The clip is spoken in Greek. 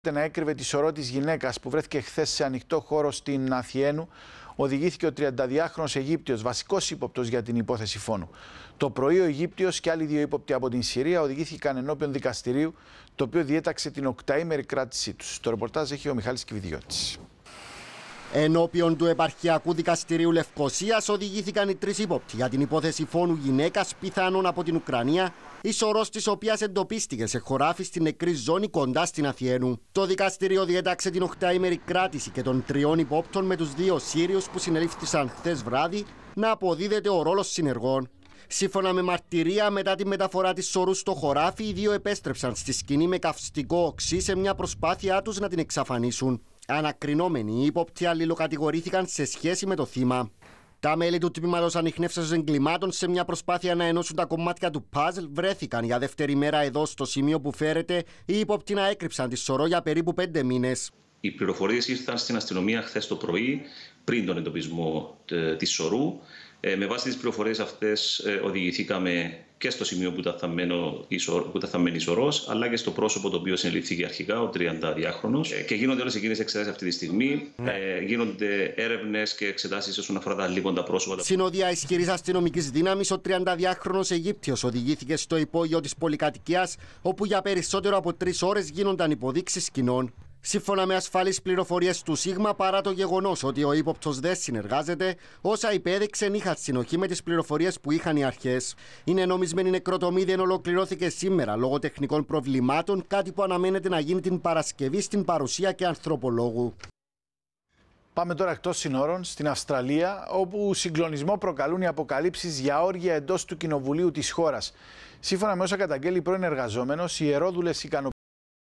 να έκρυβε τη σωρό της γυναίκας που βρέθηκε χθες σε ανοιχτό χώρο στην Αθιαίνου, οδηγήθηκε ο 32χρονος Αιγύπτιος, βασικός ύποπτος για την υπόθεση φόνου. Το πρωί ο Αιγύπτιος και άλλοι δύο ύποπτοι από την Συρία οδηγήθηκαν ενώπιον δικαστηρίου, το οποίο διέταξε την 8ήμερη κράτησή τους. Το ρεπορτάζ έχει ο Μιχάλης Κηβιδιώτης. Ενώπιον του Επαρχιακού Δικαστηρίου Λευκωσίας οδηγήθηκαν οι τρεις ύποπτοι για την υπόθεση φόνου γυναίκας, πιθανόν από την Ουκρανία, η σωρός της οποίας εντοπίστηκε σε χωράφι στην νεκρή ζώνη κοντά στην Αθιαίνου. Το δικαστήριο διέταξε την 8ήμερη κράτηση και των τριών υπόπτων με τους δύο Σύριους που συνελήφθησαν χθες βράδυ να αποδίδεται ο ρόλος συνεργών. Σύμφωνα με μαρτυρία, μετά τη μεταφορά της σωρού στο χωράφι, οι δύο επέστρεψαν στη σκηνή με καυστικό οξύ σε μια προσπάθειά τους να την εξαφανίσουν. Ανακρινόμενοι, οι ύποπτοι αλληλοκατηγορήθηκαν σε σχέση με το θύμα. Τα μέλη του τμήματος ανιχνεύσεως εγκλημάτων, σε μια προσπάθεια να ενώσουν τα κομμάτια του παζλ, βρέθηκαν για δεύτερη μέρα εδώ στο σημείο που φέρεται. Οι ύποπτοι να έκρυψαν τη σωρό για περίπου 5 μήνες. Οι πληροφορίες ήρθαν στην αστυνομία χθες το πρωί, πριν τον εντοπισμό της σωρού. Με βάση τις πληροφορίες αυτές οδηγηθήκαμε και στο σημείο που ήταν θαμμένη η σωρός, αλλά και στο πρόσωπο το οποίο συνελήφθηκε αρχικά, ο 32χρονος. Και γίνονται όλες εκείνες εξετάσεις αυτή τη στιγμή. Γίνονται έρευνες και εξετάσεις όσον αφορά τα λείποντα πρόσωπα. Συνοδεία ισχυρής αστυνομικής δύναμης, ο 32χρονος Αιγύπτιος οδηγήθηκε στο υπόγειο της πολυκατοικίας, όπου για περισσότερο από 3 ώρες γίνονταν υποδείξεις σκηνών. Σύμφωνα με ασφαλείς πληροφορίες του ΣΥΓΜΑ, παρά το γεγονός ότι ο ύποπτος δεν συνεργάζεται, όσα υπέδειξαν είχαν συνοχή με τις πληροφορίες που είχαν οι αρχές. Η νενομισμένη νεκροτομή δεν ολοκληρώθηκε σήμερα λόγω τεχνικών προβλημάτων, κάτι που αναμένεται να γίνει την Παρασκευή στην παρουσία και ανθρωπολόγου. Πάμε τώρα εκτός συνόρων, στην Αυστραλία, όπου συγκλονισμό προκαλούν οι αποκαλύψεις για όργια εντός του κοινοβουλίου της χώρας. Σύμφωνα με όσα καταγγέλει πρώην εργαζόμενος, οι ιερόδουλες ικανοποιούν